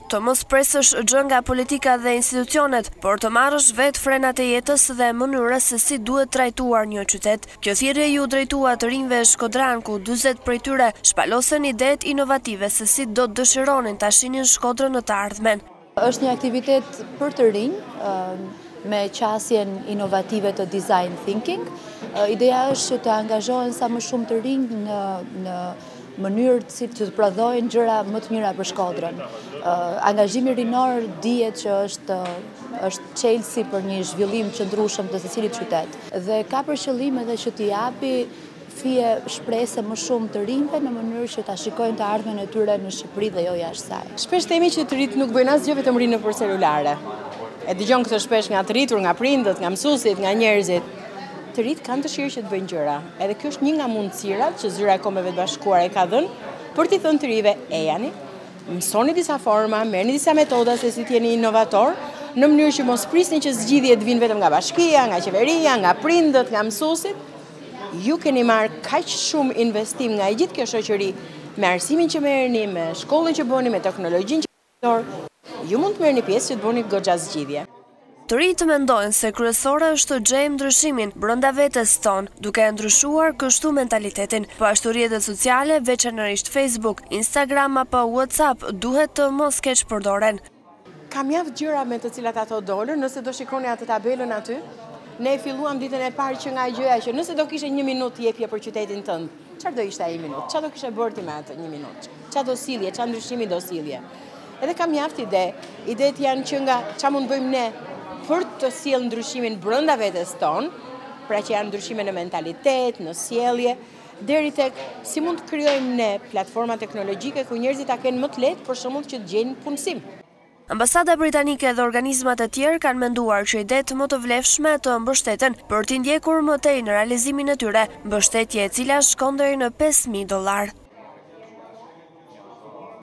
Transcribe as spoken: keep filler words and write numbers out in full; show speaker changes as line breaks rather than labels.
Të mos presësh gjë nga politika dhe institucionet, por të marrësh vetë frenat e jetës dhe mënyrës se si duhet trajtuar një qytet. Kjo thirrje ju drejtua të rinjve shkodran ku dyzet prej tyre shpalosën idetë inovative se si do të dëshironin ta shihnin Shkodrën në të ardhmen.
Është një aktivitet për të rinj, me qasjen inovative të design thinking. Ideja është që të angazhohen sa më shumë të rinj në, në mënyrë që të prodhojnë gjëra më të mira për Shkodrën. Angazhimi rinor dihet që është, është çelësi për një zhvillim qëndrueshëm të secilit qytet. Dhe ka për qëllim edhe që t'i japi fije shpresë më shumë të rinjve në mënyrë që ta shikojnë të ardhmen e tyre në Shqipëri dhe jo jashtë saj.
Shpesh themi që të rinjt nuk bëjnë asgjë vetëm rinë nëpër celulare. E dëgjon këtë shpesh nga të rritur, nga prindët, nga mësuesit, nga njerëzit. Të rinjt kanë dëshirë që të bëjnë gjëra. Edhe kjo është një nga mundësirat që Zyra e Kombeve të Bashkuara e ka dhënë për t'i thënë të rinjve ejani, mësoni disa forma, merrni disa metoda se si t'jeni inovator, në mënyrë që mos prisni që zgjidhjet vinë vetëm nga bashkia, nga qeveria, nga prindët, nga mësuesit. Ju keni marrë kaq shumë investim nga e gjithë kjo shoqëri, me arsimin që merrni, me shkollën që bëni, me teknologjinë që bëni, ju mund të merrni pjesë që të bëni goxha zgjidhje.
Të rinjtë mendojnë se kryesore është të gjejmë ndryshimin brenda vetes tonë, duke ndryshuar kështu mentalitetin. Po ashtu rrjetet sociale, veçanërisht Facebook, Instagram apo WhatsApp, duhet të mos keq përdoren.
Ka mjaft gjëra me të cilat ato dolën, nëse do shikoni atë tabelën aty. Ne filluam ditën e parë që nga gjëja që nëse do kishe një minutë jepje për qytetin tënd, çfarë do ishte ai minutë? Çfarë do kishe bërë ti me atë një minutë? Çfarë do sillje, çfarë ndryshimi do sillje? Edhe ka mjaft ide. Idetë janë që nga çfarë mund bëjmë ne për të sjellë ndryshimin brenda vetes tonë, pra që janë ndryshime në mentalitet, në sjellje, deri tek si mund të krijojmë ne platforma teknologjike ku njerëzit ta kenë më të lehtë për shembull që të gjejnë punësim.
Ambasada britanike dhe organizmat e tjerë kanë menduar që idetë më të vlefshme të mbështeten për t'i ndjekur më tej në realizimin e tyre, mbështetje e cila shkon deri në pesë mijë dollar.